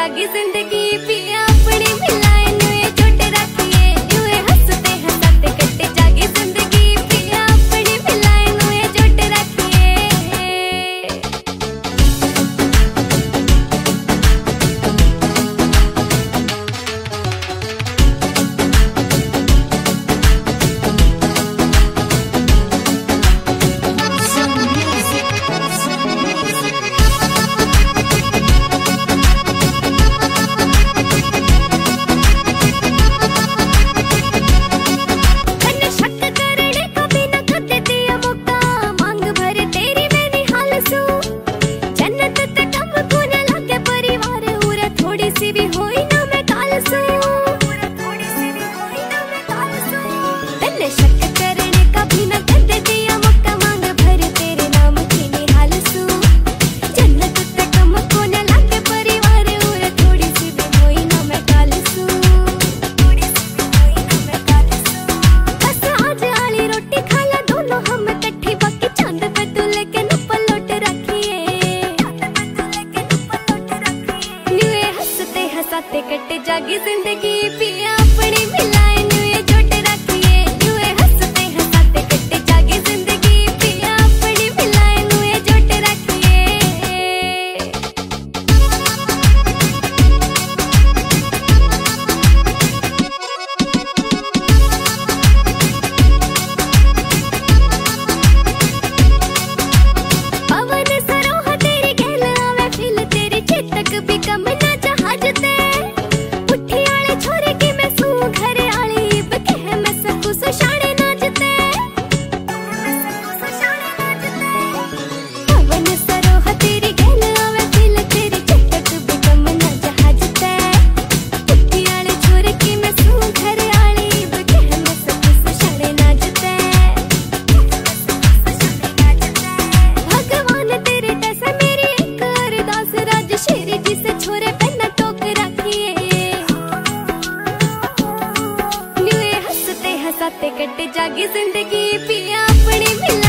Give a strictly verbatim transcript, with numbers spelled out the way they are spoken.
जागी जिंदगी पिया अपनी मिलाए नुए जोट रखिए नुए हंसते हंसते कटे जागी जिंदगी पिया अपनी मिलाए नुए जोट रखिए। कटे जागी जिंदगी पिया अपनी मिलाए नुए जोट रखिए नुए हंसते हंसते कटे जागी जिंदगी पिया अपनी मिलाए नुए जोट रखिए। पवन सरोह तेरी गहल आवे फिल तेरी चेतक भी कम ना जहाज ते कटे जागी जिंदगी पिया अपनी मिला